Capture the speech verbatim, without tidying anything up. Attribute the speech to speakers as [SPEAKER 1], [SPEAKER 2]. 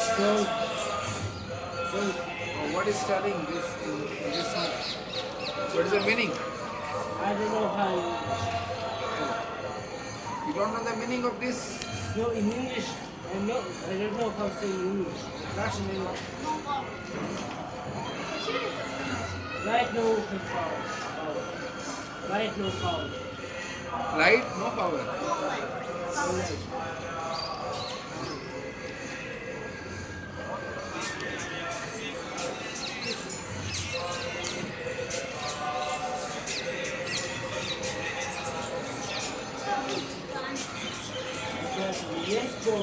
[SPEAKER 1] So, so
[SPEAKER 2] Oh, what is telling this in, in this song? What is the meaning?
[SPEAKER 1] I don't know how.
[SPEAKER 2] You don't know the meaning of this?
[SPEAKER 1] No, in English, I'm not. I don't know how to say in English. That's in English. Right, no power. Right, no power.
[SPEAKER 2] Light, no power.
[SPEAKER 1] Yes, go.